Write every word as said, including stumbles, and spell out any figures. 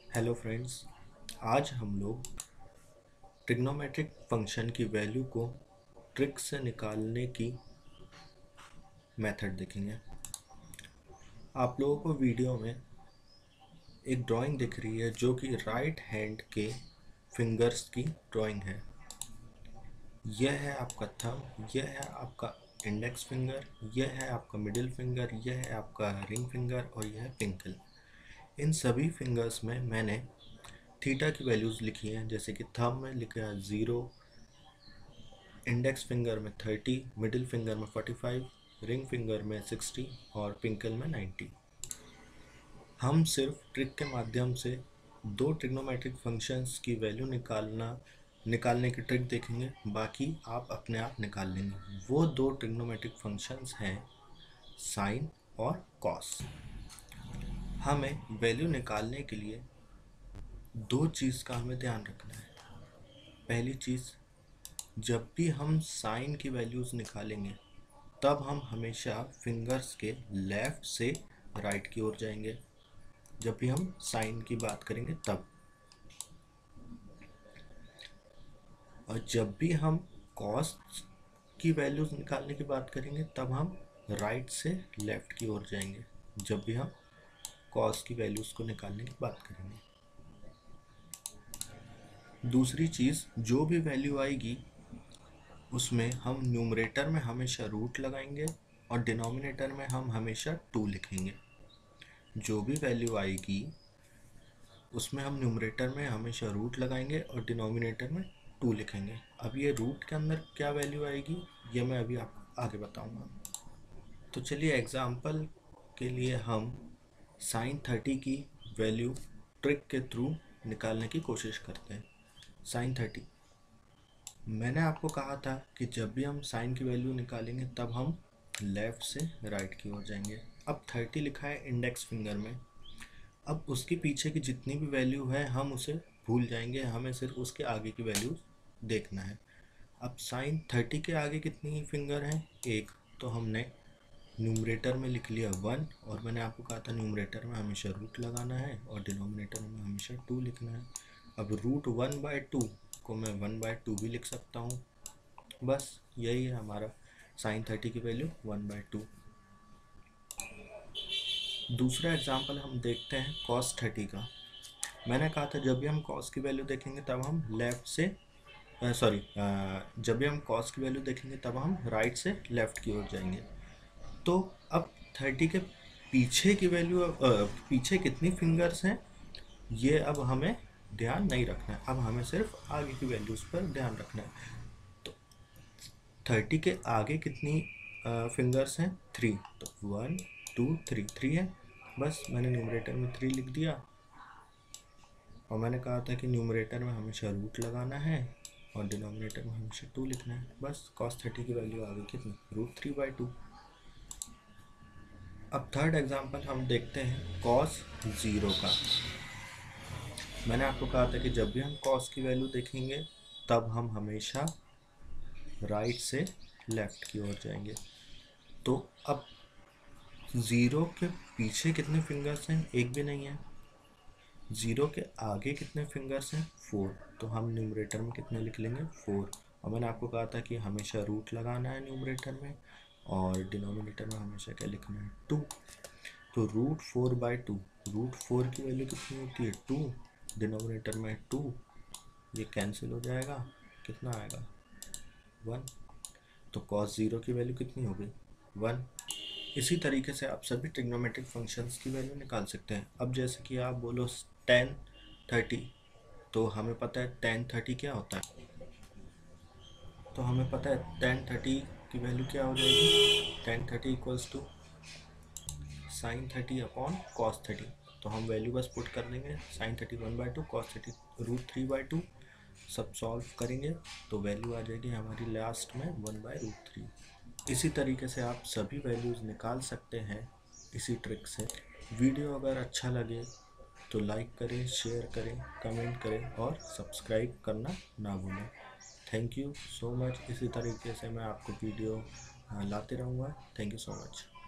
Hello friends, आज हम लोग ट्रिग्नोमेट्रिक फंक्शन की वैल्यू को ट्रिक से निकालने की मेथड देखेंगे। आप लोगों को वीडियो में एक ड्राइंग दिख रही है जो कि राइट हैंड के फिंगर्स की ड्राइंग है। यह है आपका थंब, यह है आपका इंडेक्स फिंगर, यह है आपका मिडिल फिंगर, यह है आपका रिंग फिंगर और यह है पिंकल। इन सभी फिंगर्स में मैंने थीटा की वैल्यूज़ लिखी हैं, जैसे कि थंब में लिखा है ज़ीरो, इंडेक्स फिंगर में थर्टी, मिडिल फिंगर में फोर्टी फाइव, रिंग फिंगर में सिक्सटी और पिंकल में नाइंटी। हम सिर्फ ट्रिक के माध्यम से दो ट्रिग्नोमेट्रिक फंक्शंस की वैल्यू निकालना निकालने की ट्रिक देखेंगे, बाकी आप अपने आप निकाल लेंगे। वो दो ट्रिग्नोमेट्रिक फंक्शंस हैं साइन और कॉस। हमें वैल्यू निकालने के लिए दो चीज़ का हमें ध्यान रखना है। पहली चीज़, जब भी हम साइन की वैल्यूज़ निकालेंगे तब हम हमेशा फिंगर्स के लेफ़्ट से राइट की ओर जाएंगे। जब भी हम साइन की बात करेंगे तब, और जब भी हम कॉस की वैल्यूज़ निकालने की बात करेंगे तब हम राइट से लेफ़्ट की ओर जाएंगे। जब भी हम कॉस की वैल्यूज़ को निकालने की बात करेंगे। दूसरी चीज़, जो भी वैल्यू आएगी उसमें हम न्यूमरेटर में हमेशा रूट लगाएंगे और डिनोमिनेटर में हम हमेशा टू लिखेंगे। जो भी वैल्यू आएगी उसमें हम न्यूमरेटर में हमेशा रूट लगाएंगे और डिनोमिनेटर में टू लिखेंगे। अब ये रूट के अंदर क्या वैल्यू आएगी ये मैं अभी आपको आगे बताऊंगा। तो चलिए एग्जांपल के लिए हम साइन थर्टी की वैल्यू ट्रिक के थ्रू निकालने की कोशिश करते हैं। साइन थर्टी, मैंने आपको कहा था कि जब भी हम साइन की वैल्यू निकालेंगे तब हम लेफ़्ट से राइट की ओर जाएंगे। अब थर्टी लिखा है इंडेक्स फिंगर में। अब उसके पीछे की जितनी भी वैल्यू है हम उसे भूल जाएंगे, हमें सिर्फ उसके आगे की वैल्यू देखना है। अब साइन थर्टी के आगे कितनी फिंगर हैं? एक। तो हमने न्यूमरेटर में लिख लिया वन, और मैंने आपको कहा था न्यूमरेटर में हमेशा रूट लगाना है और डिनोमिनेटर में हमेशा टू लिखना है। अब रूट वन बाय टू को मैं वन बाय टू भी लिख सकता हूँ। बस यही है हमारा साइन थर्टी की वैल्यू वन बाय टू। दूसरा एग्जांपल हम देखते हैं कॉस थर्टी का। मैंने कहा था जब भी हम कॉस की वैल्यू देखेंगे तब हम लेफ़्ट से सॉरी जब भी हम कॉस की वैल्यू देखेंगे तब हम राइट से लेफ़्ट की ओर जाएंगे। तो अब थर्टी के पीछे की वैल्यू, पीछे कितनी फिंगर्स हैं ये अब हमें ध्यान नहीं रखना है। अब हमें सिर्फ आगे की वैल्यूज़ पर ध्यान रखना है। तो थर्टी के आगे कितनी फिंगर्स हैं? थ्री। तो वन टू थ्री, थ्री है। बस मैंने न्यूमरेटर में थ्री लिख दिया, और मैंने कहा था कि न्यूमरेटर में हमेशा रूट लगाना है और डिनोमिनेटर में हमेशा टू लिखना है। बस कॉस थर्टी की वैल्यू आ गई कितनी? Root three by two. अब थर्ड एग्जांपल हम देखते हैं कॉस ज़ीरो का। मैंने आपको कहा था कि जब भी हम कॉस की वैल्यू देखेंगे तब हम हमेशा राइट से लेफ़्ट की ओर जाएंगे। तो अब ज़ीरो के पीछे कितने फिंगर्स हैं? एक भी नहीं है। ज़ीरो के आगे कितने फिंगर्स हैं? फोर। तो हम न्यूमरेटर में कितने लिख लेंगे? फोर। और मैंने आपको कहा था कि हमेशा रूट लगाना है न्यूमरेटर में और डिनोमिनेटर में हमेशा क्या लिखना है? टू। तो root four by two, root four की वैल्यू कितनी होती है? टू। डिनोमिनेटर में टू, ये कैंसिल हो जाएगा, कितना आएगा? वन। तो कॉस ज़ीरो की वैल्यू कितनी हो गई? वन। इसी तरीके से आप सभी ट्रिग्नोमेट्रिक फंक्शंस की वैल्यू निकाल सकते हैं। अब जैसे कि आप बोलो टेन थर्टी, तो हमें पता है टेन थर्टी क्या होता है। तो हमें पता है टेन थर्टी की वैल्यू क्या हो जाएगी? Tan thirty equals to sine thirty upon cos thirty. तो हम वैल्यू बस पुट कर देंगे, sine thirty one by two, cos thirty root three by two. सब सॉल्व करेंगे तो वैल्यू आ जाएगी हमारी लास्ट में वन बाई रूट थ्री। इसी तरीके से आप सभी वैल्यूज़ निकाल सकते हैं इसी ट्रिक से। वीडियो अगर अच्छा लगे तो लाइक करें, शेयर करें, कमेंट करें और सब्सक्राइब करना ना भूलें। Thank you so much. इसी तरीके से मैं आपको वीडियो लाते रहूँगा। Thank you so much.